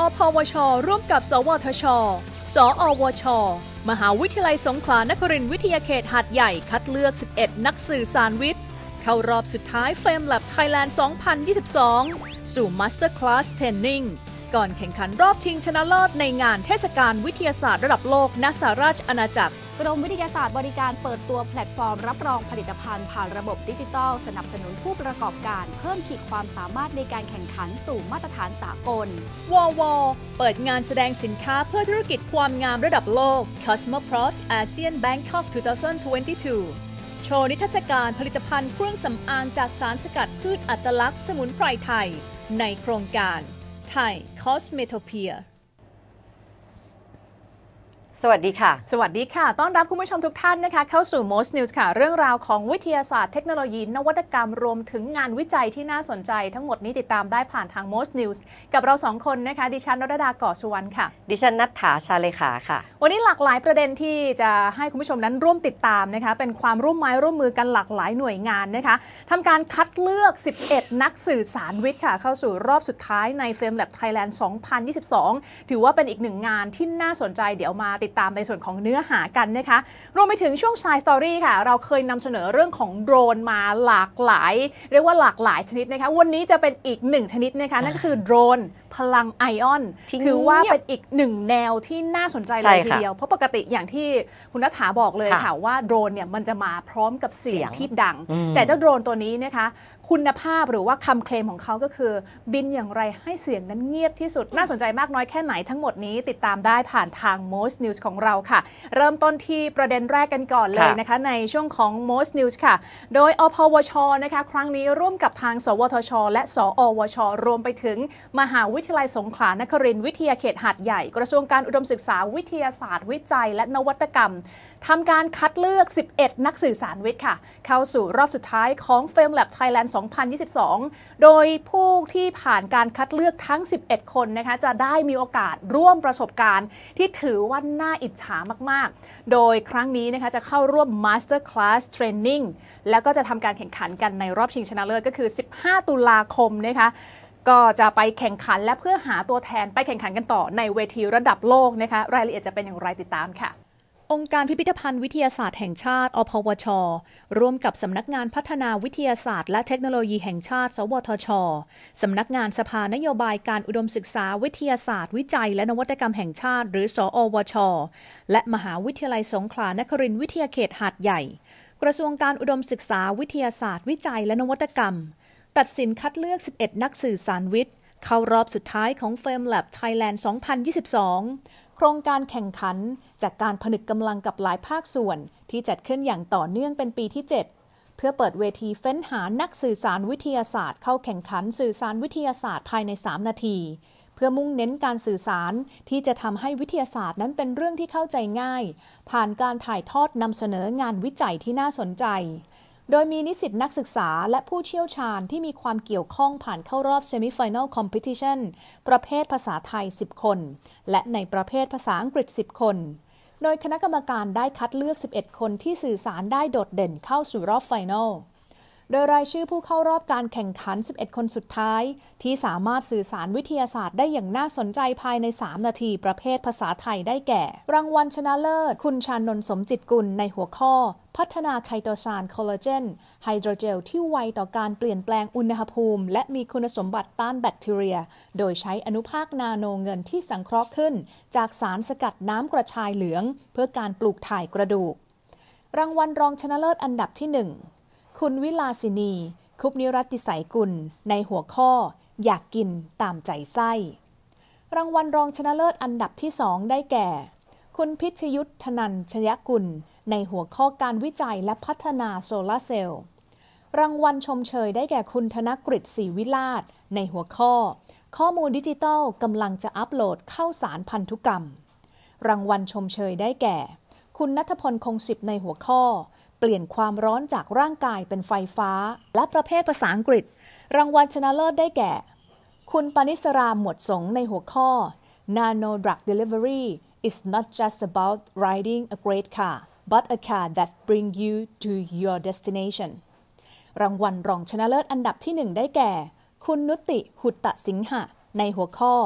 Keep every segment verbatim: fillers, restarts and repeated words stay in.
พวช.ร่วมกับสวทช.สอวช.มหาวิทยาลัยสงขลานครินทร์วิทยาเขตหาดใหญ่คัดเลือกสิบเอ็ดนักสื่อสารวิทย์เข้ารอบสุดท้าย เฟม แลบ Thailand สองพันยี่สิบสอง สู่ Master Class Training ก่อนแข่งขันรอบชิงชนะเลิศในงานเทศกาลวิทยาศาสตร์ระดับโลกณสหราชอาณาจักรกรมวิทยาศาสตร์บริการเปิดตัวแพลตฟอร์มรับรองผลิตภัณฑ์ผ่านระบบดิจิทัลสนับสนุนผู้ประกอบการเพิ่มขีดความสามารถในการแข่งขันสู่มาตรฐานสากลวอ วอ เปิดงานแสดงสินค้าเพื่อธุรกิจความงามระดับโลก Cosmoprof ASEAN Bangkok สองพันยี่สิบสอง โชว์นิทรรศการผลิตภัณฑ์เครื่องสำอางจากสารสกัดพืชอัตลักษณ์สมุนไพรไทยในโครงการไทย Cosmetopia สวัสดีค่ะสวัสดีค่ะต้อนรับคุณผู้ชมทุกท่านนะคะเข้าสู่ Most News ค่ะเรื่องราวของวิทยาศาสตร์เทคโนโลยีนวัตกรรมรวมถึงงานวิจัยที่น่าสนใจทั้งหมดนี้ติดตามได้ผ่านทาง Most News กับเราสองคนนะคะดิฉันนรดา ก่อสุวรรณค่ะดิฉันณัฐฐา ชาเลขาค่ะวันนี้หลากหลายประเด็นที่จะให้คุณผู้ชมนั้นร่วมติดตามนะคะเป็นความร่วมไม้ร่วมมือกันหลากหลายหน่วยงานนะคะทำการคัดเลือกสิบเอ็ดนักสื่อสารวิทย์ค่ะเข้าสู่รอบสุดท้ายใน เฟม แลบ Thailand สองพันยี่สิบสอง ถือว่าเป็นอีกหนึ่งงานที่น่าสนใจเดี๋ยวมาติดตามในส่วนของเนื้อหากันนะคะรวมไปถึงช่วง Science Story ค่ะเราเคยนำเสนอเรื่องของโดรนมาหลากหลายเรียกว่าหลากหลายชนิดนะคะวันนี้จะเป็นอีกหนึ่งชนิดนะคะนั่นก็คือโดรนพลังไอออนถือว่าเป็นอีกหนึ่งแนวที่น่าสนใจเลยทีเดียวเพราะปกติอย่างที่คุณณัฐฐาบอกเลยค่ะว่าโดรนเนี่ยมันจะมาพร้อมกับเสียงที่ดังแต่เจ้าโดรนตัวนี้นะคะคุณภาพหรือว่าคำเคลมของเขาก็คือบินอย่างไรให้เสียงนั้นเงียบที่สุดน่าสนใจมากน้อยแค่ไหนทั้งหมดนี้ติดตามได้ผ่านทาง Most News ของเราค่ะเริ่มต้นที่ประเด็นแรกกันก่อนเลยนะคะในช่วงของ Most News ค่ะโดยอพวช.นะคะครั้งนี้ร่วมกับทางสวทช.และสอวช.รวมไปถึงมหาวิทยาลัยสงขลานครินทร์วิทยาเขตหาดใหญ่กระทรวงการอุดมศึกษาวิทยาศาสตร์วิจัยและนวัตกรรมทำการคัดเลือกสิบเอ็ดนักสื่อสารวิทย์ค่ะเข้าสู่รอบสุดท้ายของ เฟม แลบ Thailand สองพันยี่สิบสอง โดยผู้ที่ผ่านการคัดเลือกทั้งสิบเอ็ดคนนะคะจะได้มีโอกาสร่วมประสบการณ์ที่ถือว่าน่าอิจฉามากๆโดยครั้งนี้นะคะจะเข้าร่วม Master Class Training แล้วก็จะทำการแข่งขันกันในรอบชิงชนะเลิศก็คือสิบห้าตุลาคมนะคะก็จะไปแข่งขันและเพื่อหาตัวแทนไปแข่งขันกันต่อในเวทีระดับโลกนะคะรายละเอียดจะเป็นอย่างไรติดตามค่ะองค์การพิพิธภัณฑ์วิทยาศาสตร์แห่งชาติอพวช.ร่วมกับสำนักงานพัฒนาวิทยาศาสตร์และเทคโนโลยีแห่งชาติสวทช.สำนักงานสภานโยบายการอุดมศึกษาวิทยาศาสตร์วิจัยและนวัตกรรมแห่งชาติหรือสอวช.และมหาวิทยาลัยสงขลานครินทร์วิทยาเขตหาดใหญ่กระทรวงการอุดมศึกษาวิทยาศาสตร์วิจัยและนวัตกรรมตัดสินคัดเลือกสิบเอ็ดนักสื่อสารวิทย์เข้ารอบสุดท้ายของ เฟม แลบ Thailand สองพันยี่สิบสองโครงการแข่งขันจากการผนึกกำลังกับหลายภาคส่วนที่จัดขึ้นอย่างต่อเนื่องเป็นปีที่เจ็ดเพื่อเปิดเวทีเฟ้นหานักสื่อสารวิทยาศาสตร์เข้าแข่งขันสื่อสารวิทยาศาสตร์ภายในสามนาทีเพื่อมุ่งเน้นการสื่อสารที่จะทำให้วิทยาศาสตร์นั้นเป็นเรื่องที่เข้าใจง่ายผ่านการถ่ายทอดนำเสนองานวิจัยที่น่าสนใจโดยมีนิสิตนักศึกษาและผู้เชี่ยวชาญที่มีความเกี่ยวข้องผ่านเข้ารอบ Semi-Final Competition ประเภทภาษาไทยสิบคนและในประเภทภาษาอังกฤษสิบคนโดยคณะกรรมการได้คัดเลือกสิบเอ็ดคนที่สื่อสารได้โดดเด่นเข้าสู่รอบไฟนอลโดยรายชื่อผู้เข้ารอบการแข่งขันสิบเอ็ดคนสุดท้ายที่สามารถสื่อสารวิทยาศาสตร์ได้อย่างน่าสนใจภายในสามนาทีประเภทภาษาไทยได้แก่รางวัลชนะเลิศคุณชานนท์สมจิตกุลในหัวข้อพัฒนาไคโตซานคอลลาเจนไฮโดรเจลที่ไวต่อการเปลี่ยนแปลงอุณหภูมิและมีคุณสมบัติต้านแบคทีเรียโดยใช้อนุภาคนาโนเงินที่สังเคราะห์ขึ้นจากสารสกัดน้ำกระชายเหลืองเพื่อการปลูกถ่ายกระดูกรางวัลรองชนะเลิศอันดับที่หนึ่งคุณวิลาสินีคุปนิรัตติสัยกุลในหัวข้ออยากกินตามใจไส้รางวัลรองชนะเลิศอันดับที่สองได้แก่คุณพิชยุทธนันชยกุลในหัวข้อการวิจัยและพัฒนาโซลาร์เซลล์รางวัลชมเชยได้แก่คุณธนกฤษศรีวิลาศในหัวข้อข้อมูลดิจิทัลกำลังจะอัปโหลดเข้าสารพันธุกรรมรางวัลชมเชยได้แก่คุณณัฐพลคงสิบในหัวข้อเปลี่ยนความร้อนจากร่างกายเป็นไฟฟ้าและประเภทภาษาอังกฤษรางวัลชนะเลิศได้แก่คุณปณิสราหมวดสงในหัวข้อ Nano Drug Delivery is not just about riding a great car but a car that brings you to your destination รางวัลรองชนะเลิศอันดับที่หนึ่งได้แก่คุณนุติหุตตสิงหะในหัวข้อ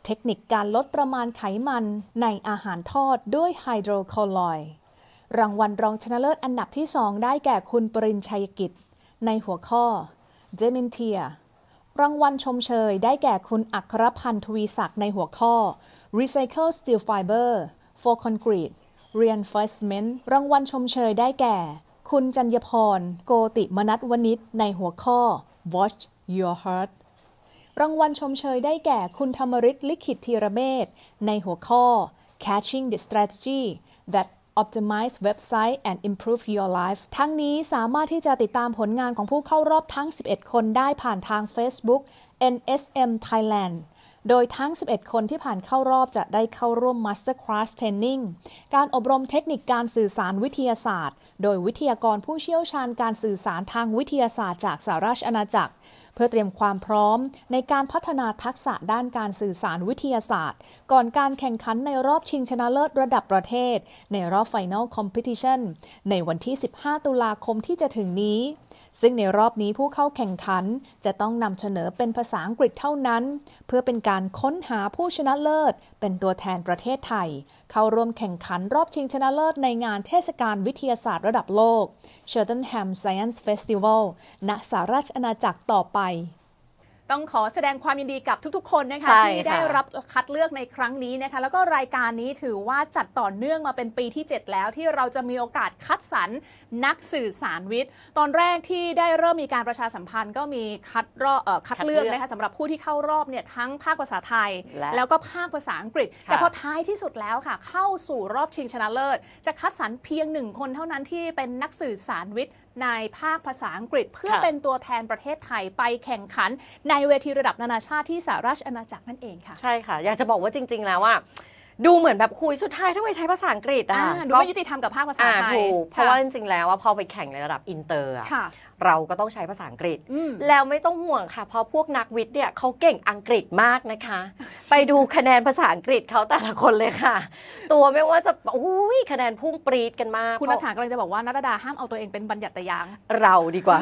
เทคนิคการลดประมาณไขมันในอาหารทอดด้วยไฮโดรคลอรอยด์รางวัลรองชนะเลิศอันดับที่สองได้แก่คุณปริญชัยกิจในหัวข้อ Dementia รางวัลชมเชยได้แก่คุณอัครพันธ์ทวีศักดิ์ในหัวข้อ Recycle Steel Fiber for Concrete Reinforcement รางวัลชมเชยได้แก่คุณจัญญพรโกติมนัสวณิชในหัวข้อ Watch Your Heart รางวัลชมเชยได้แก่คุณธรรมฤทธิ์ลิขิตธีรเมธในหัวข้อ Catching the Strategy that Optimize Website and Improve Your Life ทั้งนี้สามารถที่จะติดตามผลงานของผู้เข้ารอบทั้งสิบเอ็ดคนได้ผ่านทาง Facebook เอ็น เอส เอ็ม Thailand โดยทั้งสิบเอ็ดคนที่ผ่านเข้ารอบจะได้เข้าร่วม Master Class Training การอบรมเทคนิคการสื่อสารวิทยาศาสตร์โดยวิทยากรผู้เชี่ยวชาญการสื่อสารทางวิทยาศาสตร์จากสหราชอาณาจักรเพื่อเตรียมความพร้อมในการพัฒนาทักษะด้านการสื่อสารวิทยาศาสตร์ก่อนการแข่งขันในรอบชิงชนะเลิศระดับประเทศในรอบ Final Competition ในวันที่สิบห้าตุลาคมที่จะถึงนี้ซึ่งในรอบนี้ผู้เข้าแข่งขันจะต้องนำเสนอเป็นภาษาอังกฤษเท่านั้นเพื่อเป็นการค้นหาผู้ชนะเลิศเป็นตัวแทนประเทศไทยเข้าร่วมแข่งขันรอบชิงชนะเลิศในงานเทศกาลวิทยาศาสตร์ระดับโลก Cheltenham Science Festival ณ สหราชอาณาจักรต่อไปต้องขอแสดงความยินดีกับทุกๆคนนะคะที่ได้รับคัดเลือกในครั้งนี้นะคะแล้วก็รายการนี้ถือว่าจัดต่อเนื่องมาเป็นปีที่เจ็ดแล้วที่เราจะมีโอกาสคัดสรรนักสื่อสารวิทย์ตอนแรกที่ได้เริ่มมีการประชาสัมพันธ์ก็มีคัดรอบเอ่อคัดเลือกนะคะสำหรับผู้ที่เข้ารอบเนี่ยทั้งภาคภาษาไทยแล้วก็ภาคภาษาอังกฤษแต่พอท้ายที่สุดแล้วค่ะเข้าสู่รอบชิงชนะเลิศจะคัดสรรเพียงหนึ่งคนเท่านั้นที่เป็นนักสื่อสารวิทย์ในภาคภาษาอังกฤษเพื่อเป็นตัวแทนประเทศไทยไปแข่งขันในเวทีระดับนานาชาติที่สหราชอาณาจักรนั่นเองค่ะใช่ค่ะอยากจะบอกว่าจริงๆแล้วว่าดูเหมือนแบบคุยสุดท้ายถ้าไปใช้ภาษาอังกฤษอ่ะดูไม่ยุติธรรมกับภาคภาษาไทยเพราะว่าจริงๆแล้วว่าพอไปแข่งในระดับอินเตอร์เราก็ต้องใช้ภาษาอังกฤษแล้วไม่ต้องห่วงค่ะเพราะพวกนักวิทย์เนี่ยเขาเก่งอังกฤษมากนะคะไปดูคะแนนภาษาอังกฤษเขาแต่ละคนเลยค่ะตัวไม่ว่าจะอุ้ยคะแนนพุ่งปรี๊ดกันมากคุณนักข่าวกำลังจะบอกว่านัทดาห้ามเอาตัวเองเป็นบัญญัติยางเราดีกว่า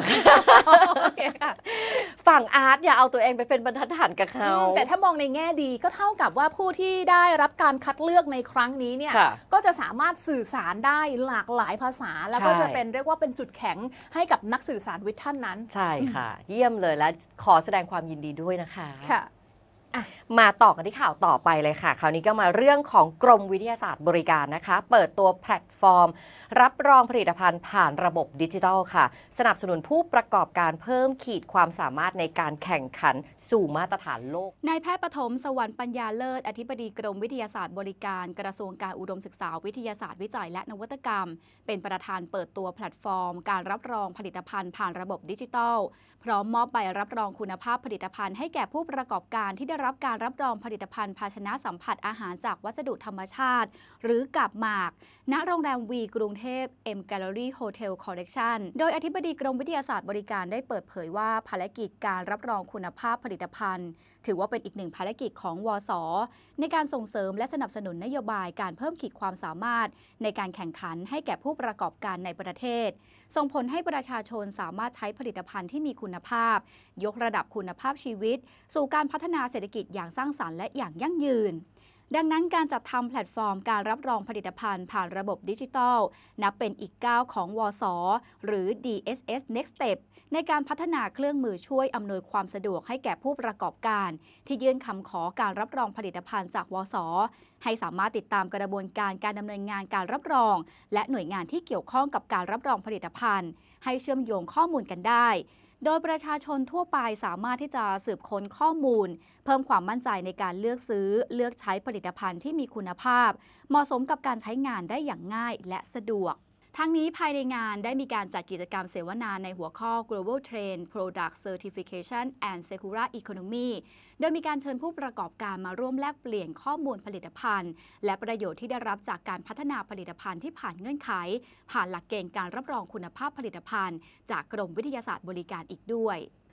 ฝั่งอาร์ตอย่าเอาตัวเองไปเป็นบรรทัดฐานกับเขาแต่ถ้ามองในแง่ดีก็เท่ากับว่าผู้ที่ได้รับการคัดเลือกในครั้งนี้เนี่ยก็จะสามารถสื่อสารได้หลากหลายภาษาแล้วก็จะเป็นเรียกว่าเป็นจุดแข็งให้กับนักสื่อสารวิทย์ท่านนั้นใช่ค่ะเยี่ยมเลยและขอแสดงความยินดีด้วยนะคะค่ะมาต่อกันที่ข่าวต่อไปเลยค่ะคราวนี้ก็มาเรื่องของกรมวิทยาศาสตร์บริการนะคะเปิดตัวแพลตฟอร์มรับรองผลิตภัณฑ์ผ่านระบบดิจิทัลค่ะสนับสนุนผู้ประกอบการเพิ่มขีดความสามารถในการแข่งขันสู่มาตรฐานโลกนายแพทย์ปฐมสวรรค์ปัญญาเลิศอธิบดีกรมวิทยาศาสตร์บริการกระทรวงการอุดมศึกษาวิทยาศาสตร์วิจัยและนวัตกรรมเป็นประธานเปิดตัวแพลตฟอร์มการรับรองผลิตภัณฑ์ผ่านระบบดิจิทัลพร้อมมอบใบรับรองคุณภาพผลิตภัณฑ์ให้แก่ผู้ประกอบการที่ได้รับการรับรองผลิตภัณฑ์ภาชนะสัมผัสอาหารจากวัสดุธรรมชาติหรือกับหมากณโรงแรมวีกรุงเทพ M Gallery Hotel Collection โดยอธิบดีกรมวิทยาศาสตร์บริการได้เปิดเผยว่าภารกิจการรับรองคุณภาพผลิตภัณฑ์ถือว่าเป็นอีกหนึ่งภารกิจของวส.ในการส่งเสริมและสนับสนุนนโยบายการเพิ่มขีดความสามารถในการแข่งขันให้แก่ผู้ประกอบการในประเทศส่งผลให้ประชาชนสามารถใช้ผลิตภัณฑ์ที่มีคุณภาพยกระดับคุณภาพชีวิตสู่การพัฒนาเศรษฐกิจอย่างสร้างสรรค์และอย่างยั่งยืนดังนั้นการจัดทำแพลตฟอร์มการรับรองผลิตภัณฑ์ผ่านระบบดิจิทัลนับเป็นอีกก้าวของวส.หรือ ดี เอส เอส Next Step ในการพัฒนาเครื่องมือช่วยอำนวยความสะดวกให้แก่ผู้ประกอบการที่ยื่นคำขอการรับรองผลิตภัณฑ์จากวส.ให้สามารถติดตามกระบวนการการดำเนินงานการรับรองและหน่วยงานที่เกี่ยวข้องกับการรับรองผลิตภัณฑ์ให้เชื่อมโยงข้อมูลกันได้โดยประชาชนทั่วไปสามารถที่จะสืบค้นข้อมูลเพิ่มความมั่นใจในการเลือกซื้อเลือกใช้ผลิตภัณฑ์ที่มีคุณภาพเหมาะสมกับการใช้งานได้อย่างง่ายและสะดวกทั้งนี้ภายในงานได้มีการจัดกิจกรรมเสวนาในหัวข้อ Global Trend Product Certification and Circular Economy โดยมีการเชิญผู้ประกอบการมาร่วมแลกเปลี่ยนข้อมูลผลิตภัณฑ์และประโยชน์ที่ได้รับจากการพัฒนาผลิตภัณฑ์ที่ผ่านเงื่อนไขผ่านหลักเกณฑ์การรับรองคุณภาพผลิตภัณฑ์จากกรมวิทยาศาสตร์บริการอีกด้วย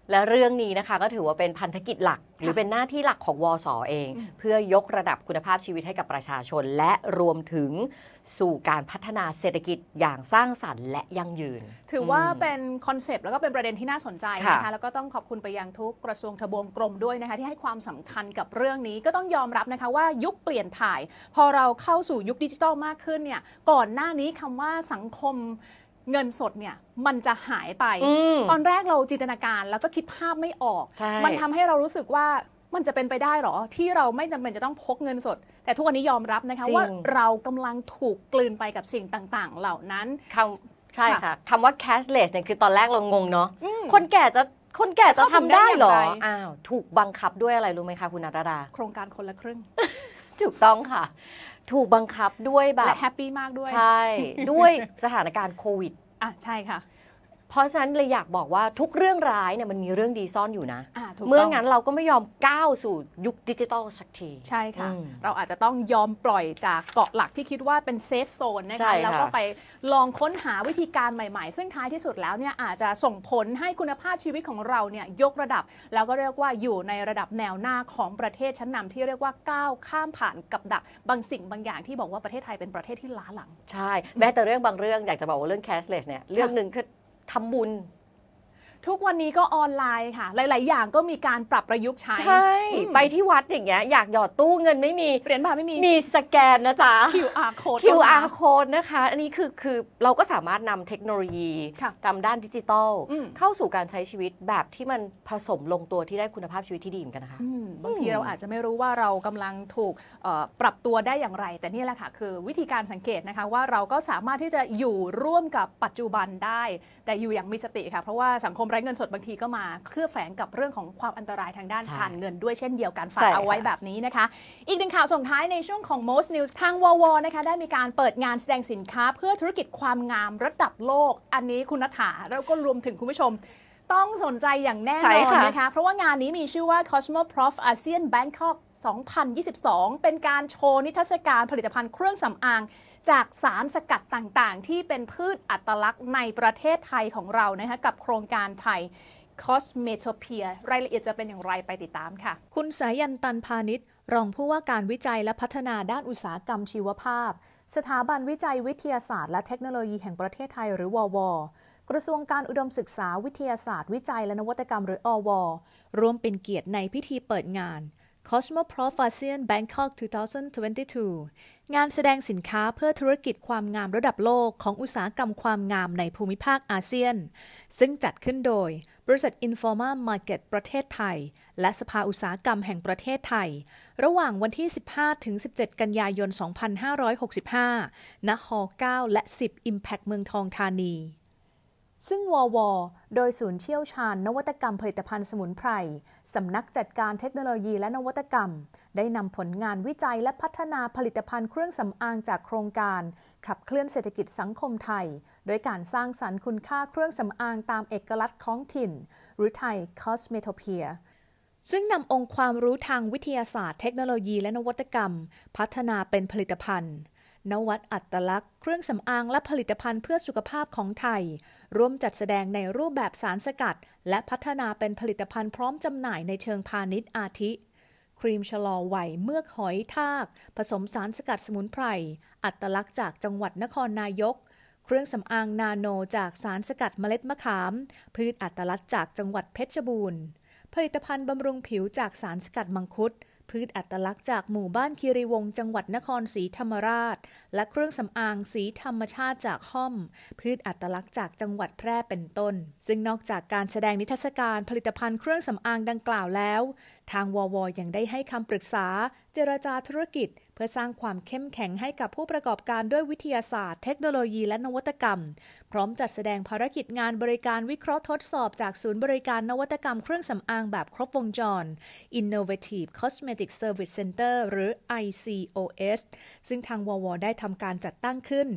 และเรื่องนี้นะคะก็ถือว่าเป็นพันธกิจหลักหรือเป็นหน้าที่หลักของวส.เอง เพื่อยกระดับคุณภาพชีวิตให้กับประชาชนและรวมถึงสู่การพัฒนาเศรษฐกิจอย่างสร้างสรรค์และยั่งยืนถือว่าเป็นคอนเซปต์แล้วก็เป็นประเด็นที่น่าสนใจนะคะแล้วก็ต้องขอบคุณไปยังทุกกระทรวงทบวงกรมด้วยนะคะที่ให้ความสำคัญกับเรื่องนี้ก็ต้องยอมรับนะคะว่ายุคเปลี่ยนถ่ายพอเราเข้าสู่ยุคดิจิทัลมากขึ้นเนี่ยก่อนหน้านี้คำว่าสังคมเงินสดเนี่ยมันจะหายไปตอนแรกเราจินตนาการแล้วก็คิดภาพไม่ออกมันทำให้เรารู้สึกว่ามันจะเป็นไปได้หรอที่เราไม่จำเป็นจะต้องพกเงินสดแต่ทุกวันนี้ยอมรับนะคะว่าเรากำลังถูกกลืนไปกับสิ่งต่างๆเหล่านั้นใช่ค่ะคำว่า cashless เนี่ยคือตอนแรกเรางงเนาะคนแก่จะคนแก่จะทำได้หรออ้าวถูกบังคับด้วยอะไรรู้ไหมคะคุณนัทดาโครงการคนละครึ่งถูกต้องค่ะถูกบังคับด้วยแบบและแฮปปี้มากด้วยใช่ด้วยสถานการณ์โควิดอ่ะใช่ค่ะเพราะฉะนั้นเลยอยากบอกว่าทุกเรื่องร้ายเนี่ยมันมีเรื่องดีซ่อนอยู่นะเมื่องั้นเราก็ไม่ยอมก้าวสู่ยุคดิจิทัลสักทีใช่ค่ะเราอาจจะต้องยอมปล่อยจากเกาะหลักที่คิดว่าเป็นเซฟโซนนะคะแล้วก็ไปลองค้นหาวิธีการใหม่ๆซึ่งท้ายที่สุดแล้วเนี่ยอาจจะส่งผลให้คุณภาพชีวิตของเราเนี่ยยกระดับแล้วก็เรียกว่าอยู่ในระดับแนวหน้าของประเทศชั้นนำที่เรียกว่าก้าวข้ามผ่านกับดักบางสิ่งบางอย่างที่บอกว่าประเทศไทยเป็นประเทศที่ล้าหลังใช่แม้แต่เรื่องบางเรื่องอยากจะบอกว่าเรื่อง cashless เนี่ยเรื่องนึงคือทำบุญทุกวันนี้ก็ออนไลน์ค่ะหลายๆอย่างก็มีการปรับประยุกต์ใช้ใช่ไปที่วัดอย่างเงี้ยอยากหยอดตู้เงินไม่มีเหรียญบาทไม่มีมีสแกนนะจ๊ะคิว อาร์ code คิว อาร์ code นะคะอันนี้คือคือเราก็สามารถนำเทคโนโลยีทำด้านดิจิทัลเข้าสู่การใช้ชีวิตแบบที่มันผสมลงตัวที่ได้คุณภาพชีวิตที่ดีเหมือนกันนะคะบางทีเราอาจจะไม่รู้ว่าเรากำลังถูกปรับตัวได้อย่างไรแต่นี่แหละค่ะคือวิธีการสังเกตนะคะว่าเราก็สามารถที่จะอยู่ร่วมกับปัจจุบันได้แต่อยู่อย่างมีสติค่ะเพราะว่าสังคมไร้เงินสดบางทีก็มาเคลือบแฝงกับเรื่องของความอันตรายทางด้านการเงินด้วยเช่นเดียวกันฝากเอาไว้แบบนี้นะคะอีกหนึ่งข่าวส่งท้ายในช่วงของ Most News ทางววนะคะได้มีการเปิดงานแสดงสินค้าเพื่อธุรกิจความงามระดับโลกอันนี้คุณณฐาแล้วก็รวมถึงคุณผู้ชมต้องสนใจอย่างแน่นอนนะคะเพราะว่างานนี้มีชื่อว่า Cosmoprof ASEAN Bangkok สองพันยี่สิบสองเป็นการโชว์นิทรรศการผลิตภัณฑ์เครื่องสำอางจากสารสกัดต่างๆที่เป็นพืชอัตลักษณ์ในประเทศไทยของเรานะคะกับโครงการไทย Cosmetopia รายละเอียดจะเป็นอย่างไรไปติดตามค่ะคุณสายันตันพาณิชย์รองผู้ว่าการวิจัยและพัฒนาด้านอุตสาหกรรมชีวภาพสถาบันวิจัยวิทยาศาสตร์และเทคโนโลยีแห่งประเทศไทยหรือวว.กระทรวงการอุดมศึกษาวิทยาศาสตร์วิจัยและนวัตกรรมหรืออว.ร่วมเป็นเกียรติในพิธีเปิดงาน Cosmoprof ASEAN Bangkok สองพันยี่สิบสองงานแสดงสินค้าเพื่อธุรกิจความงามระดับโลกของอุตสาหกรรมความงามในภูมิภาคอาเซียนซึ่งจัดขึ้นโดยบริษัท Informa Market ประเทศไทยและสภาอุตสาหกรรมแห่งประเทศไทยระหว่างวันที่ สิบห้าถึงสิบเจ็ด กันยายน สองพันห้าร้อยหกสิบห้า ณ หอ เก้า และ สิบ Impact เมืองทองธานีซึ่งวว.โดยศูนย์เชี่ยวชาญนวัตกรรมผลิตภัณฑ์สมุนไพรสำนักจัดการเทคโนโลยีและนวัตกรรมได้นำผลงานวิจัยและพัฒนาผลิตภัณฑ์เครื่องสำอางจากโครงการขับเคลื่อนเศรษฐกิจสังคมไทยโดยการสร้างสรรค์คุณค่าเครื่องสำอางตามเอกลักษณ์ท้องถิ่นหรือไทย Cosmetopia ซึ่งนำองค์ความรู้ทางวิทยาศาสตร์เทคโนโลยีและนวัตกรรมพัฒนาเป็นผลิตภัณฑ์นวัตอัตลักษณ์เครื่องสำอางและผลิตภัณฑ์เพื่อสุขภาพของไทยร่วมจัดแสดงในรูปแบบสารสกัดและพัฒนาเป็นผลิตภัณฑ์พร้อมจำหน่ายในเชิงพาณิชย์อาทิครีมชะลอวัยเมือกหอยทากผสมสารสกัดสมุนไพรอัตลักษณ์จากจังหวัดนครนายกเครื่องสำอางนาโนจากสารสกัดเมล็ดมะขามพืชอัตลักษณ์จากจังหวัดเพชรบูรณ์ผลิตภัณฑ์บำรุงผิวจากสารสกัดมังคุดพืชอัตลักษณ์จากหมู่บ้านคีรีวงศ์จังหวัดนครศรีธรรมราชและเครื่องสำอางสีธรรมชาติจากห้อมพืชอัตลักษณ์จากจังหวัดแพร่เป็นต้นซึ่งนอกจากการแสดงนิทรรศการผลิตภัณฑ์เครื่องสำอางดังกล่าวแล้วทางวว.ยังได้ให้คำปรึกษาเจรจาธุรกิจเพื่อสร้างความเข้มแข็งให้กับผู้ประกอบการด้วยวิทยาศาสตร์เทคโนโลยีและนวัตกรรมพร้อมจัดแสดงภารกิจงานบริการวิเคราะห์ทดสอบจากศูนย์บริการนวัตกรรมเครื่องสำอางแบบครบวงจร Innovative Cosmetic Service Center หรือ ไอ ซี โอ เอส ซึ่งทางวว.ได้ทำการจัดตั้งขึ้นเ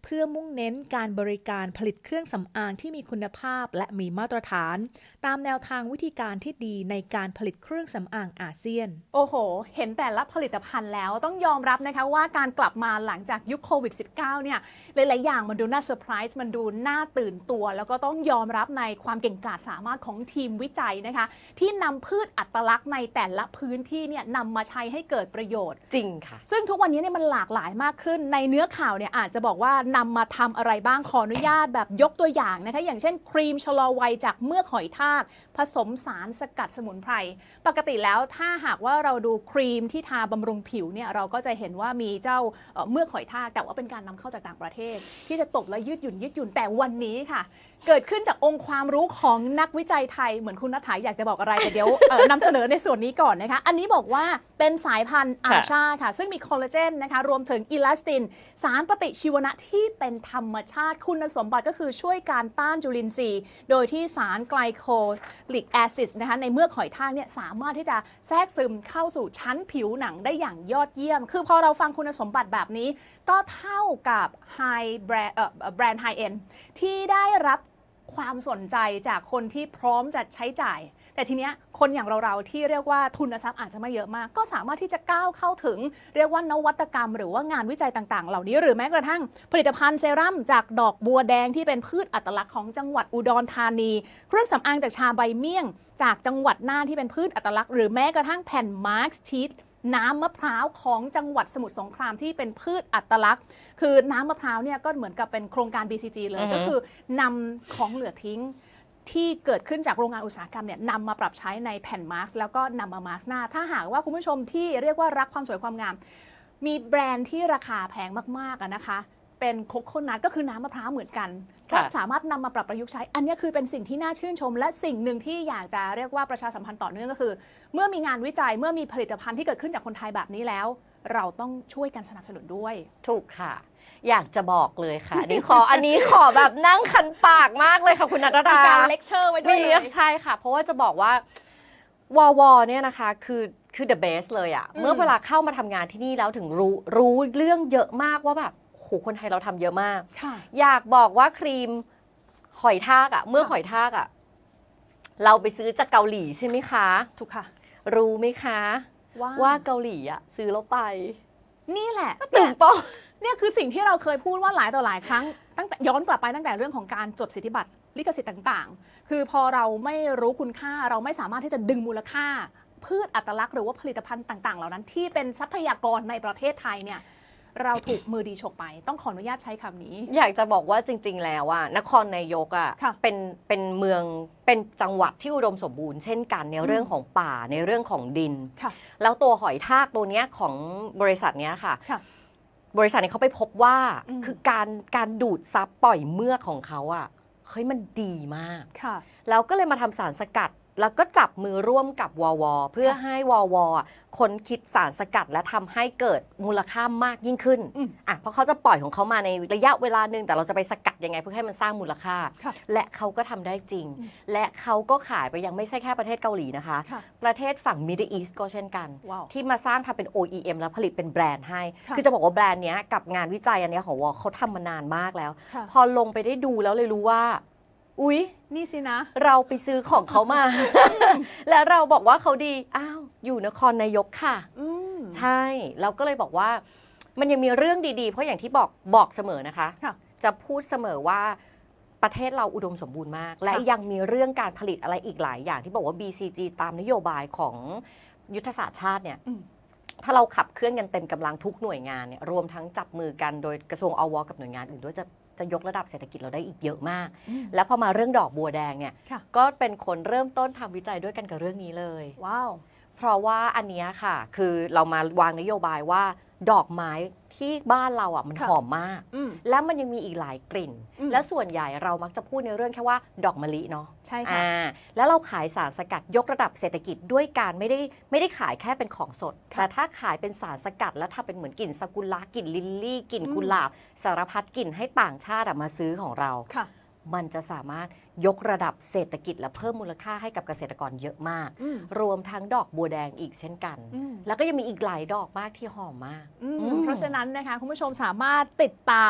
พื่อมุ่งเน้นการบริการผลิตเครื่องสำอางที่มีคุณภาพและมีมาตรฐานตามแนวทางวิธีการที่ดีในการผลิตเครื่องสำอางอาเซียนโอ้โหเห็นแต่ละผลิตภัณฑ์แล้วต้องยอมรับนะคะว่าการกลับมาหลังจากยุคโควิด สิบเก้า เนี่ยหลายๆอย่างมันดูน่าเซอร์ไพรส์มันดูน่าตื่นตัวแล้วก็ต้องยอมรับในความเก่งกาจสามารถของทีมวิจัยนะคะที่นำพืชอัตลักษณ์ในแต่ละพื้นที่เนี่ยนำมาใช้ให้เกิดประโยชน์จริงค่ะซึ่งทุกวันนี้เนี่ยมันหลากหลายมากขึ้นในเนื้อข่าวเนี่ยอาจจะบอกว่านำมาทำอะไรบ้างขออนุญาตแบบยกตัวอย่างนะคะอย่างเช่นครีมชะลอวัยจากเมือกหอยทากผสมสารสกัดสมุนไพรปกติแล้วถ้าหากว่าเราดูครีมที่ทาบำรุงผิวเนี่ยเราก็จะเห็นว่ามีเจ้าเมือกหอยทากแต่ว่าเป็นการนำเข้าจากต่างประเทศที่จะตบและยืดหยุ่นยืดหยุ่นแต่วันนี้ค่ะเกิดขึ้นจากองค์ความรู้ของนักวิจัยไทยเหมือนคุณณฐาอยากจะบอกอะไรแต่เดี๋ยวนำเสนอในส่วนนี้ก่อนนะคะอันนี้บอกว่าเป็นสายพันธุ์อาชาค่ะซึ่งมีคอลลาเจนนะคะรวมถึงอิลาสตินสารปฏิชีวนะที่เป็นธรรมชาติคุณสมบัติก็คือช่วยการต้านจุลินทรีย์โดยที่สารไกลโคลิกแอซิดนะคะในเมือกหอยทากเนี่ยสามารถที่จะแทรกซึมเข้าสู่ชั้นผิวหนังได้อย่างยอดเยี่ยมคือพอเราฟังคุณสมบัติแบบนี้ก็เท่ากับไฮแบรนด์เอ่อแบรนด์ไฮเอ็นที่ได้รับความสนใจจากคนที่พร้อมจะใช้จ่ายแต่ทีเนี้ยคนอย่างเราๆที่เรียกว่าทุนทรัพย์อาจจะไม่เยอะมากก็สามารถที่จะก้าวเข้าถึงเรียกว่านวัตกรรมหรือว่างานวิจัยต่างๆเหล่านี้หรือแม้กระทั่งผลิตภัณฑ์เซรั่มจากดอกบัวแดงที่เป็นพืชอัตลักษณ์ของจังหวัดอุดรธานีเครื่องสำอางจากชาใบเมี่ยงจากจังหวัดน่านที่เป็นพืชอัตลักษณ์หรือแม้กระทั่งแผ่นมาร์คชีทน้ำมะพร้าวของจังหวัดสมุทรสงครามที่เป็นพืชอัตลักษณ์คือน้ำมะพร้าวเนี่ยก็เหมือนกับเป็นโครงการ บี ซี จี เลย ก็คือนำของเหลือทิ้งที่เกิดขึ้นจากโรงงานอุตสาหกรรมเนี่ยนำมาปรับใช้ในแผ่นมาร์กแล้วก็นำมามาร์กหน้าถ้าหากว่าคุณผู้ชมที่เรียกว่ารักความสวยความงามมีแบรนด์ที่ราคาแพงมากๆนะคะเป็นโคโคนัทก็คือน้ำมะพร้าวเหมือนกันก็สามารถนำมาปรับประยุกต์ใช้อันนี้คือเป็นสิ่งที่น่าชื่นชมและสิ่งหนึ่งที่อยากจะเรียกว่าประชาสัมพันธ์ต่อเนื่องก็คือเมื่อมีงานวิจัยเมื่อมีผลิตภัณฑ์ที่เกิดขึ้นจากคนไทยแบบนี้แล้วเราต้องช่วยกันสนับสนุนด้วยถูกค่ะอยากจะบอกเลยค่ะนี่ขออันนี้ขอแบบนั่งคันปากมากเลยค่ะคุณณัฐดาการเลคเชอร์ไว้ด้วยเลยใช่ค่ะเพราะว่าจะบอกว่าววเนี่ยนะคะคือคือ the best เลยอะเมื่อเวลาเข้ามาทำงานที่นี่แล้วถึงรู้รู้เรื่องเยอะมากว่าแบบโหคนไทยเราทำเยอะมากอยากบอกว่าครีมหอยทากอะเมื่อหอยทากอะเราไปซื้อจากเกาหลีใช่ไหมคะถูกค่ะรู้ไหมคะว่าว่าเกาหลีอะซื้อเราไปนี่แหละตื่นป้อเนี่ยคือสิ่งที่เราเคยพูดว่าหลายต่อหลายครั้งตั้งแต่ย้อนกลับไปตั้งแต่เรื่องของการจดสิทธิบัตรลิขสิทธิ์ต่างๆคือพอเราไม่รู้คุณค่าเราไม่สามารถที่จะดึงมูลค่าพืชอัตลักษณ์หรือว่าผลิตภัณฑ์ต่างๆเหล่านั้นที่เป็นทรัพยากรในประเทศไทยเนี่ยเราถูกมือดีฉกไปต้องขออนุญาตใช้คำนี้อยากจะบอกว่าจริงๆแล้วอ่ะนครนายกอ่ะเป็นเป็นเมืองเป็นจังหวัดที่อุดมสมบูรณ์เช่นกันในเรื่องของป่าในเรื่องของดินแล้วตัวหอยทากตัวเนี้ยของบริษัทเนี้ยค่ะบริษัทนี้เขาไปพบว่าคือการการดูดซับปล่อยเมือกของเขาอ่ะเฮ้ยมันดีมากแล้วก็เลยมาทำสารสกัดแล้วก็จับมือร่วมกับววเพื่อให้ววค้นคิดสารสกัดและทำให้เกิดมูลค่ามากยิ่งขึ้นอ่ะเพราะเขาจะปล่อยของเขามาในระยะเวลาหนึ่งแต่เราจะไปสกัดยังไงเพื่อให้มันสร้างมูลค่าและเขาก็ทำได้จริงและเขาก็ขายไปยังไม่ใช่แค่ประเทศเกาหลีนะคะประเทศฝั่ง Middle East ก็เช่นกันที่มาสร้างทำเป็น โอ อี เอ็ม แล้วผลิตเป็นแบรนด์ให้คือจะบอกว่าแบรนด์นี้กับงานวิจัยอันนี้ของวอเขาทำมานานมากแล้วพอลงไปได้ดูแล้วเลยรู้ว่าอุ๊ยนี่สินะเราไปซื้อของเขามา แล้วเราบอกว่าเขาดีอ้าวอยู่นครนายกค่ะใช่เราก็เลยบอกว่ามันยังมีเรื่องดีๆเพราะอย่างที่บอกบอกเสมอนะคะจะพูดเสมอว่าประเทศเราอุดมสมบูรณ์มากและยังมีเรื่องการผลิตอะไรอีกหลายอย่างที่บอกว่า บี ซี จี ตามนโยบายของยุทธศาสตร์ชาติเนี่ยถ้าเราขับเคลื่อนกันเต็มกำลังทุกหน่วยงานเนี่ยรวมทั้งจับมือกันโดยกระทรวงอวกับหน่วยงานอื่นด้วยจะจะยกระดับเศรษฐกิจเราได้อีกเยอะมากแล้วพอมาเรื่องดอกบัวแดงเนี่ยก็เป็นคนเริ่มต้นทำวิจัยด้วยกันกับเรื่องนี้เลยว้าวเพราะว่าอันนี้ค่ะคือเรามาวางนโยบายว่าดอกไม้ที่บ้านเราอ่ะมันหอมมากแล้วมันยังมีอีกหลายกลิ่นและส่วนใหญ่เรามักจะพูดในเรื่องแค่ว่าดอกมะลิเนาะใช่ค่ะแล้วเราขายสารสกัดยกระดับเศรษฐกิจด้วยการไม่ได้ไม่ได้ขายแค่เป็นของสดแต่ถ้าขายเป็นสารสกัดแล้วทำเป็นเหมือนกลิ่นซากุระกลิ่นลิลลี่กลิ่นกุหลาบสารพัดกลิ่นให้ต่างชาติมาซื้อของเรามันจะสามารถยกระดับเศรษฐกิจและเพิ่มมูลค่าให้กับเกษตรกรเยอะมากรวมทั้งดอกบัวแดงอีกเช่นกันแล้วก็ยังมีอีกหลายดอกมากที่หอมมากเพราะฉะนั้นนะคะคุณผู้ชมสามารถติดตาม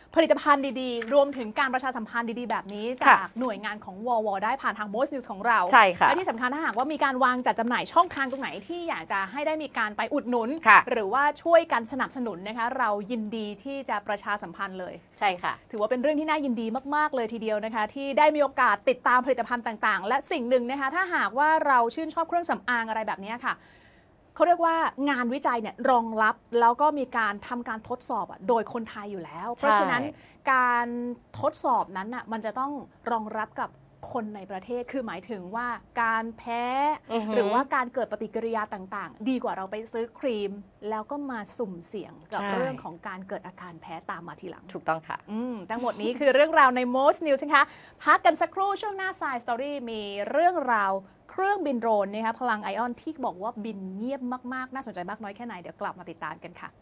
ผลิตภัณฑ์ดีๆรวมถึงการประชาสัมพันธ์ดีๆแบบนี้จากหน่วยงานของวอ ว ได้ผ่านทาง Most News ของเราใช่ค่ะและที่สำคัญถ้าหากว่ามีการวางจัดจำหน่ายช่องทางตรงไหนที่อยากจะให้ได้มีการไปอุดหนุนหรือว่าช่วยกันสนับสนุนนะคะเรายินดีที่จะประชาสัมพันธ์เลยใช่ค่ะถือว่าเป็นเรื่องที่น่ายินดีมากๆเลยทีเดียวนะคะที่ได้มีโอกาสติดตามผลิตภัณฑ์ต่างๆและสิ่งหนึ่งนะคะถ้าหากว่าเราชื่นชอบเครื่องสำอางอะไรแบบนี้ค่ะเขาเรียกว่างานวิจัยเนี่ยรองรับแล้วก็มีการทำการทดสอบโดยคนไทยอยู่แล้วเพราะฉะนั้นการทดสอบนั้นน่ะมันจะต้องรองรับกับคนในประเทศคือหมายถึงว่าการแพ้ uh-huh. หรือว่าการเกิดปฏิกิริยาต่างๆดีกว่าเราไปซื้อครีมแล้วก็มาสุ่มเสี่ยงกับเรื่องของการเกิดอาการแพ้ตามมาทีหลังถูกต้องค่ะทั้งหมดนี้คือเรื่องราวใน Most News นะคะพักกันสักครู่ช่วงหน้า Side Story มีเรื่องราวเครื่องบินโดรนนะคะพลังไอออนที่บอกว่าบินเงียบมากๆน่าสนใจมากน้อยแค่ไหนเดี๋ยวกลับมาติดตามกันค่ะ